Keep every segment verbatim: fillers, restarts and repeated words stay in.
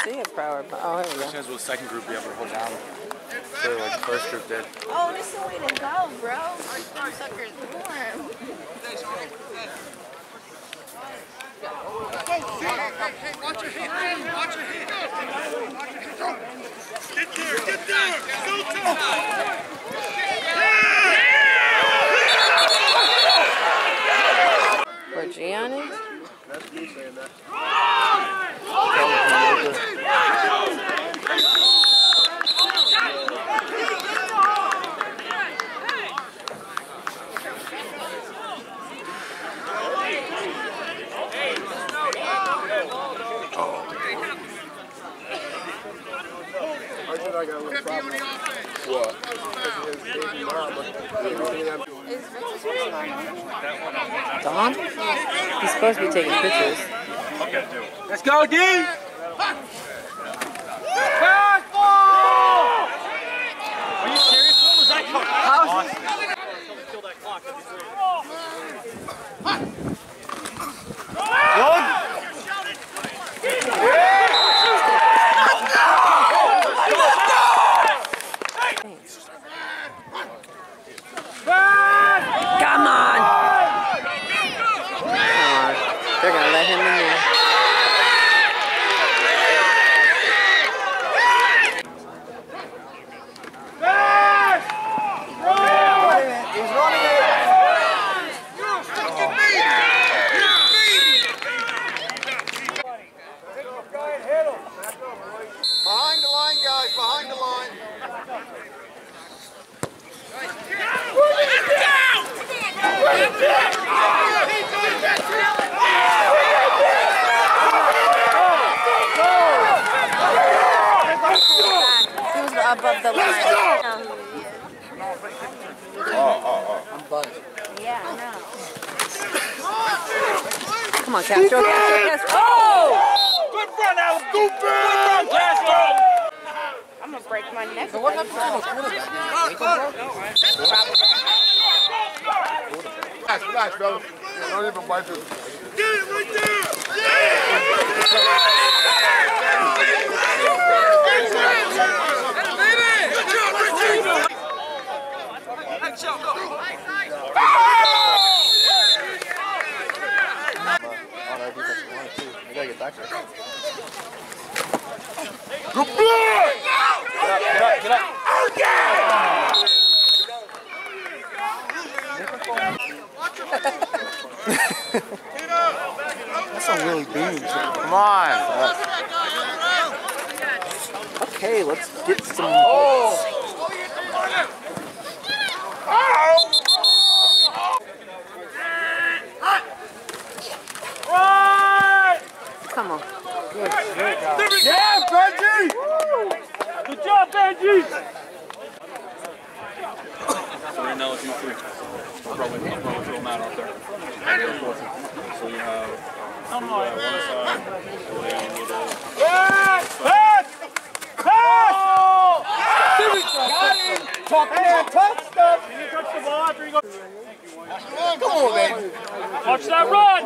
see it, power. Oh, here we go. Chance was the second group we ever hold down. So like the first group did. Oh, this is the way to go, bro. Them suckers warm. Hey, hey, hey, watch your head. Watch your head. Get there, get there. Go to Where Gian is? That's me saying that. I got a little problem. What? Don? He's supposed to be taking pictures. Let's go, D! Fastball! Are you serious? What was that clock? How is this? Kill that clock. Come on! Come on. They're gonna let him in there. He's running it! You're stuck in me! You're me! Behind the line, guys, behind the line. He was above the line. Oh, oh, oh. I'm buzzed. Yeah, I know. Come on, Castro, Castro, Castro. Oh! Good run, Alex! Good run, Castro! I'm gonna break my neck. So what happened to the quarterback? Relax, relax, fellas. Don't even bite this. Get it right there! Yeah! We gotta get back there. Good boy! Get up, get up! That's some really beans. Come on! Okay, let's get some. Oh! Come on. Good, good job. Yeah, Benji! Good job, Benji! So right now it's you three. I'll probably, I'll probably throw them out out there. So you have, Come on, you have one side, William with a... Pass! Pass! Pass! Got him! Touchdown, touchdown! Can you touch the ball after you go? Come on, man. Watch that run!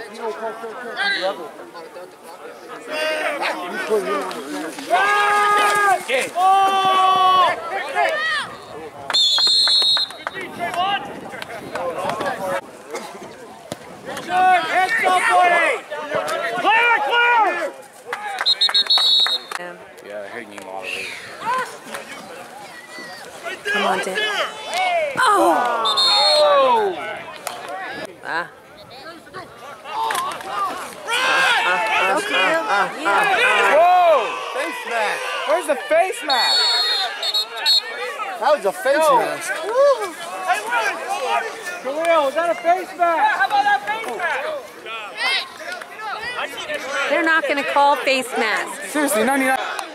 Okay. Oh! Good beat, Trayvon! Good, hit somebody! Clear, clear! Yeah, hitting you a lot of it. Come on, Dan. Oh! Ah. Whoa! Face mask. Where's the face mask? That was a face mask. Khalil, is that a face mask? Yeah, how about that face mask? They're not going to call face mask. Seriously, ninety-nine.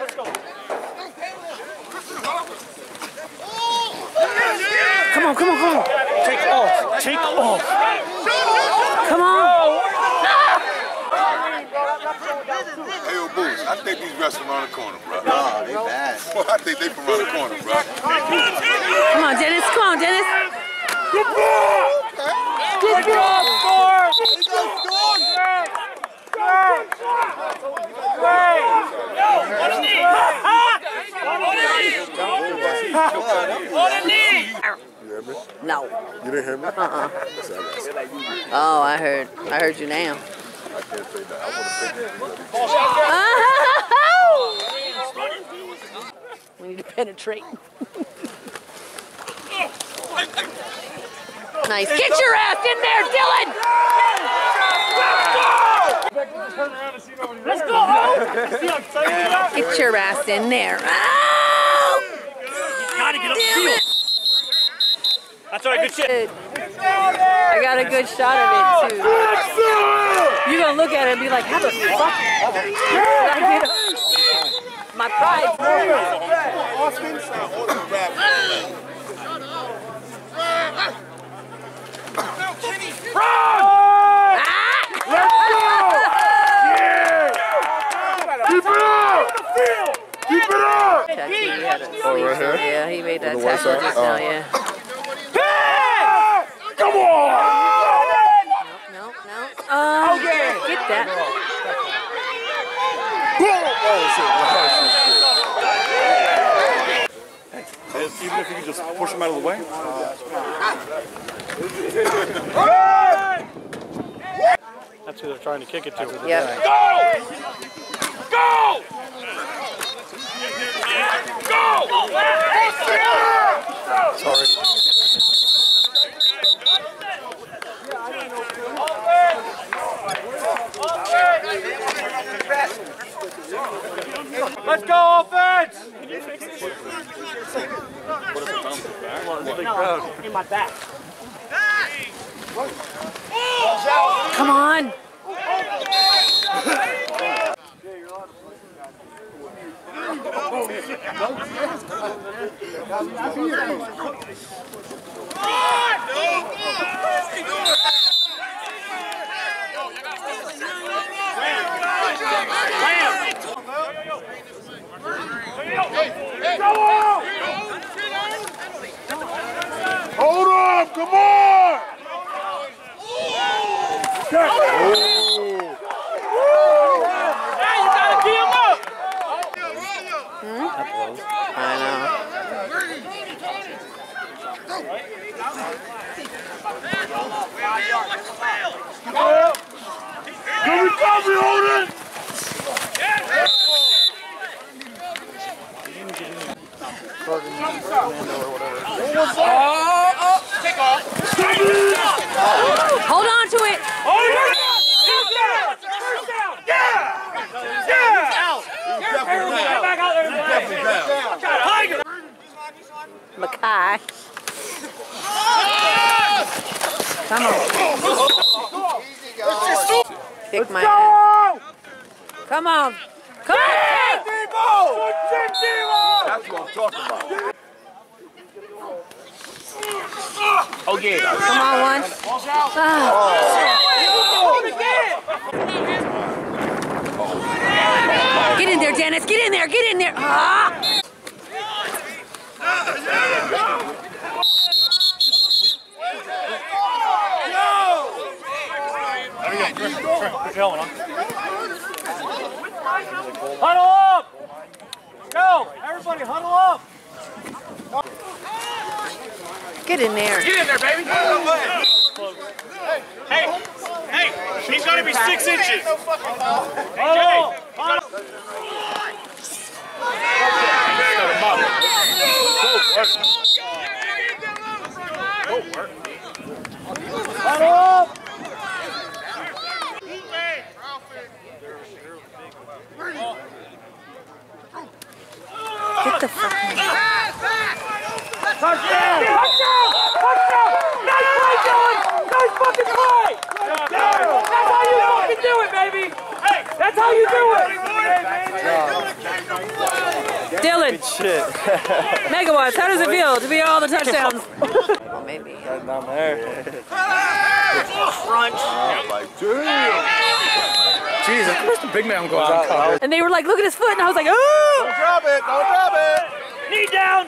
Come on, come on, come on. Take off! Take off! Come on. Hey, yo, Boots, I think these refs from around the corner, bro. Nah, they bad. Well, I think they from around the corner, bro. Come on, Dennis. Come on, Dennis. Good ball! Good job, score! Let's go, score! Great! Great! You didn't hear me? Uh-uh. Oh, I heard. I heard you now. I can't say that. I want to We need to penetrate. Nice. Get your ass in there, Dylan! Let's go! Get your ass in there. Oh! Gotta get up the field. That's all right, good shit. I got a good shot of it, too. You're going to look at it and be like, how the fuck? My pride. Let's go! Yeah! Keep it up! Keep it up! Oh, right here? Yeah, he made that tackle just now, yeah. Come on! No, no. Uh, okay. Get that. Even if you could just push him out of the way. That's who they're trying to kick it to. Yep. Go! Go! Go! Sorry. Let's go, offense! What if it bounces back? In my back. Come on. Hold up! Come on! Hey, you gotta key him up! I know. Good recovery, Odin! Hold on to it. Mackay. Come on. Kick my ass. Come on. Come on. That's what I'm talking about. Oh, yeah. Come on, one. Ah. Get in there, Dennis. Get in there. Get in there. Ah. Huddle up! Go! Everybody huddle up! Get in there. Get in there, baby! Hey! Hey! He's gonna be six inches! Huddle! Huddle! Huddle up! Get the fuck out. Touchdown! Touchdown! Touchdown! Nice play, Dylan! Nice fucking play! That's how you fucking do it, baby! Hey! That's how you do it! Dylan. Shit. Megawatts, how does it feel to be all the touchdowns? Well, maybe. Down there. Front! Like, damn! Jesus, where's the big man go out? And they were like, look at his foot, and I was like, oh! Don't drop it! Don't drop it! Knee down!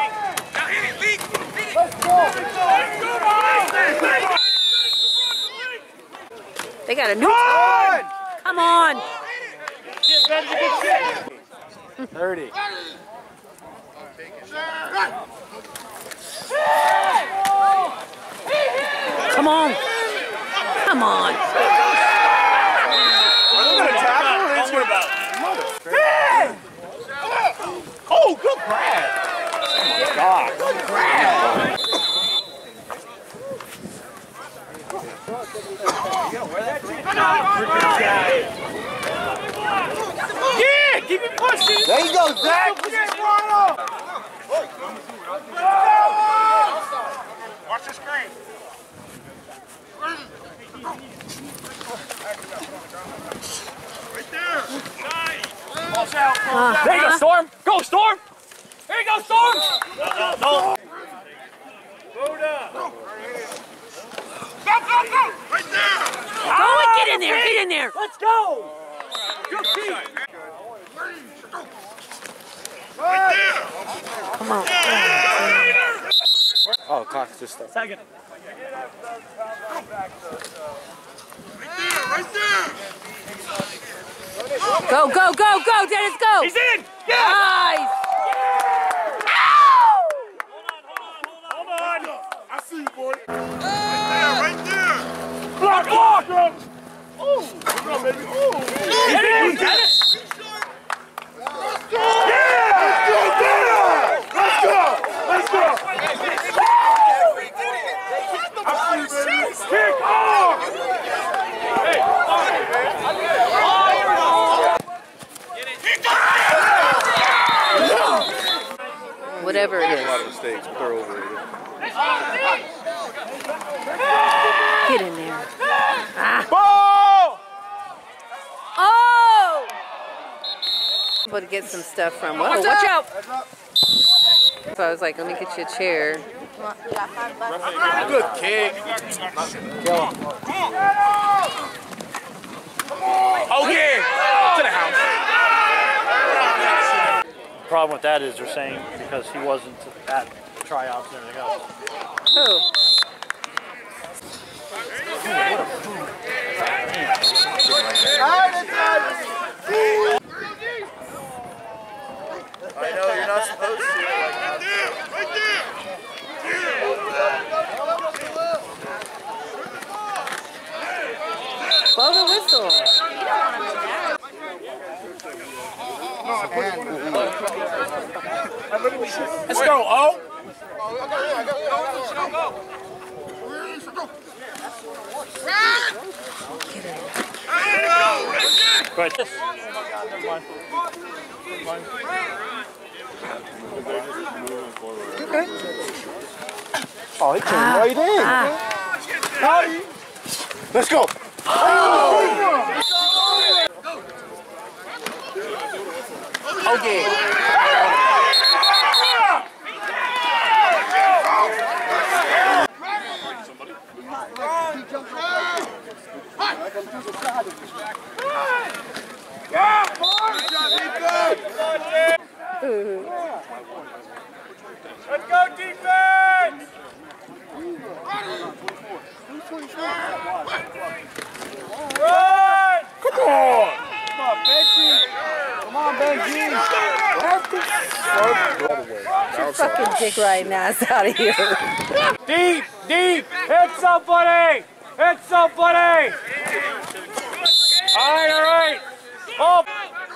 They got a new time. Come on. thirty. Come on. Come on. I'm gonna tackle it. It's gonna about. Hey! Oh, good grab. Oh my God. Good grab. Yeah, keep it pushing. There you go, Zach. Watch the screen. Right there. Balls out. Uh, there you go, Storm. Go, Storm. There you go, Storm. No, no, no. Buddha. Go, go, go. Right there. Oh, get in there. Get in there. Let's go. Good feet. Right there. Come on. Oh, clock's just stuck. Second. Right there. Right there. Go, go, go, go, Dennis, go. He's in. Yeah. Nice. Hold on. I see you, boy. Right there. Right there. Block, block. Ooh. What's up, baby? Ooh. Get it, Dennis. Let's go! Let's go! Kick off! Whatever it A lot of is. mistakes, but they're overrated. Get in there. Ah. Ball! Oh! Able to get some stuff from. Whoa, watch out! So I was like, let me get you a chair. Good kick. Okay! To the house. The problem with that is they're saying because he wasn't at tryouts and everything else. Oh. I know you're not supposed to. Right there. Right there. Blow the whistle. Let's go, oh! But this. Okay. Oh, he came right in. Ah. Let's go. Okay. Let's go, defense! Run! Come on! Come on, Benji! Come on, Benji! Fucking dick riding ass out of here. Deep! Deep! Hit somebody! Hit somebody! Alright, alright! Up!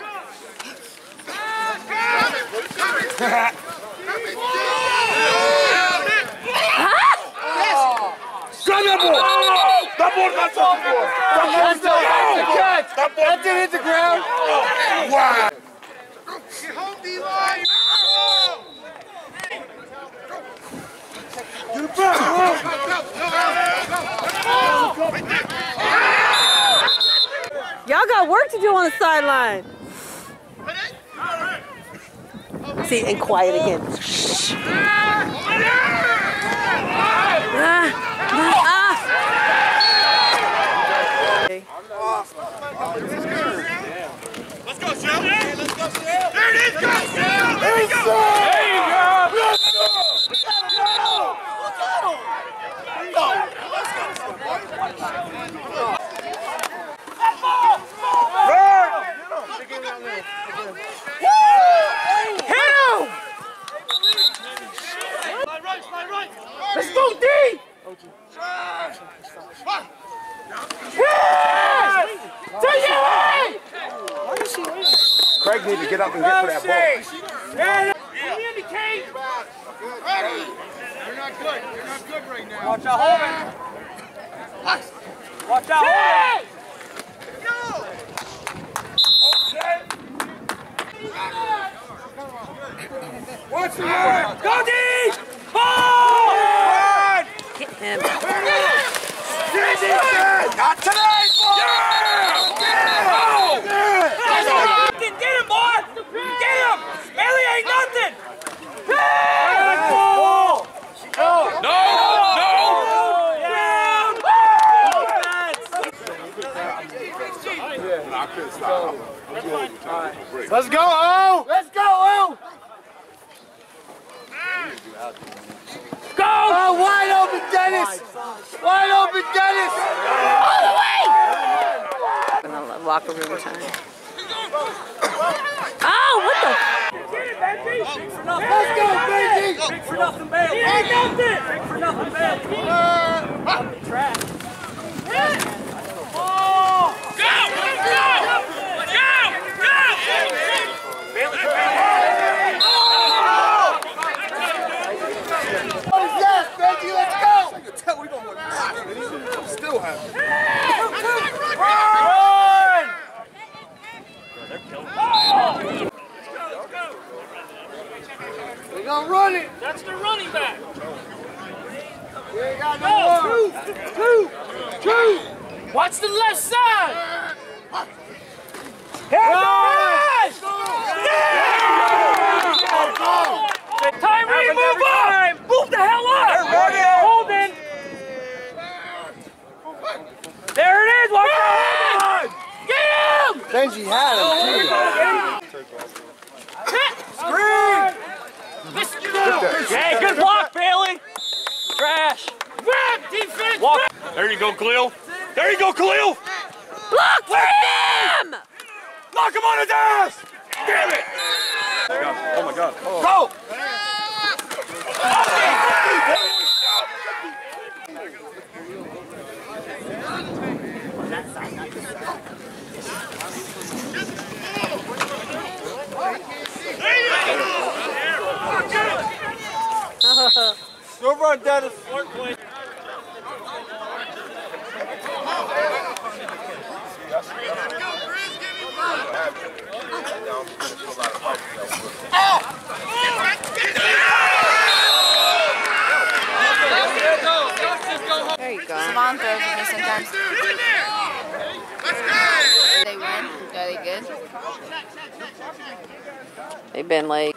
Grab that ball! That ball got something for us! That's the catch! That didn't hit the ground! Wow! Get home, D-line! Get it back! Y'all got work to do on the sideline. See, and quiet again. Ah, ah. Okay. Let's go, Shell! Let's go, Shell! There it is! Go, Shell! There you go! There you go! Let's go! Let's go! Let's go! Hit him! Craig needs to get up and get to that ball. Yeah. Andy Kane. Ready. You're not good. You're not good right now. Watch out, Holman. Watch out, Holman. Go. Watch the run. Go deep. Ball. Hit him. Not today, boy! Yeah. Get him, boy. Get him. Bailey ain't nothing. No! No! Let's go, O! Let's go, O! Go! Oh, wide open, Dennis! Wide open, Dennis! All the way! In the locker room time. Oh, what the? Let's go, Benji! Big for nothing, Bailey! He ain't nothing! Big for nothing, Bailey! Trash. Oh! Go! Go! Go! Go! Bailey, Yes, Benji, let's go! I can tell we don't want to still have it. Run! We're gonna run it! That's the running back! We ain't got no more! Two! Two! Watch the left side! Run! Tyree, move up! Move the hell up! Holden! There it is! Watch out! Get him! Benji had him, Screen! Hey, good block, Bailey! Trash! Grab! Defense! Walk. There you go, Khalil. There you go, Khalil. Block for him! Knock him on his ass! Damn it! Oh my God. Oh. Go! Go run, Dennis. There you go. Savon throws it just sometimes. Let's go. They win. Are they good? They've been like.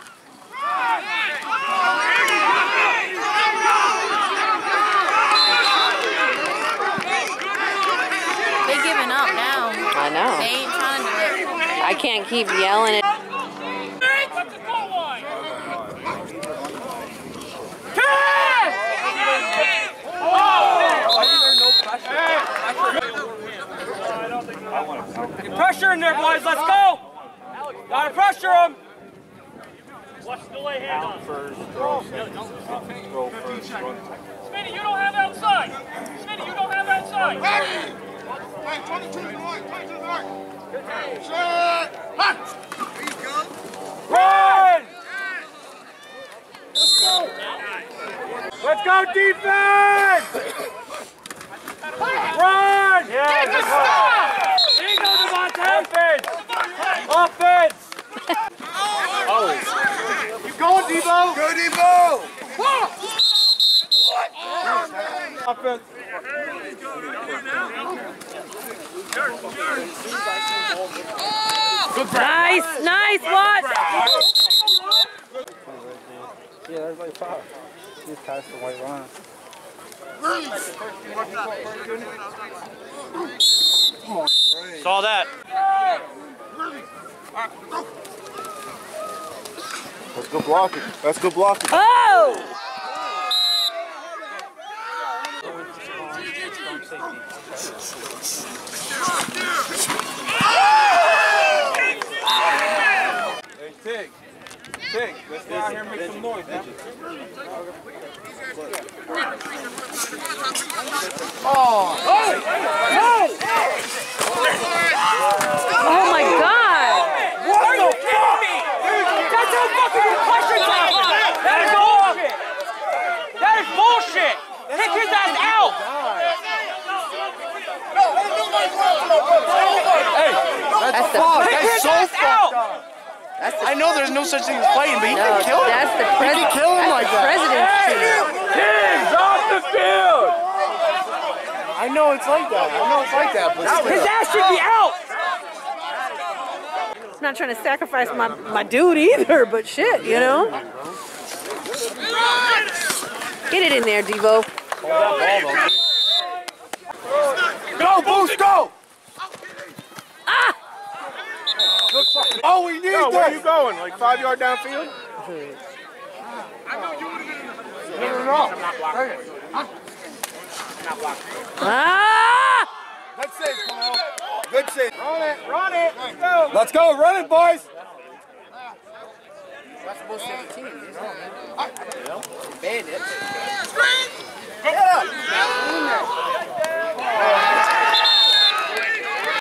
They giving up now. I know. They ain't trying to do it. I can't keep yelling it. Get pressure in there, boys. Let's go. Gotta pressure them. Watch the delay hand on. First, throw second. Throw first, run. Smitty, you don't have outside. Smitty, you don't have outside. Ready. Hey, twenty-two to the right. twenty-two to the right. Shot. Hot. Please go. Run! Let's go. Let's go, defense! Run! Yeah, good stop! There you go, Devontae. Offense! Offense! Oh. Keep going, Debo! Go, Debo! Offense. Nice, nice, watch. Yeah, everybody foul. Just pass the white line. Saw that. Let's go block it. Let's go block it. Oh! Hey, Tig. Tig, let's get out here and make some noise, man. Oh! Oh my God! What? I know there's no such thing as fighting, but he No, can kill him. that's the He president. can kill him That's like the that. president's team. Kings off the field! I know it's like that. I know it's like that, but His still. ass should be out! I'm not trying to sacrifice my, my dude either, but shit, you know? Get it in there, Devo. Go, Boost, go! Ah! Oh, we need Yo, this. where are you going? Like five yard downfield? No, no, no. Ah! Good save, Kyle. Good save. Run it, run it. Let's go. Let's go, run it, boys. That's most of the team, isn't it? Bandits.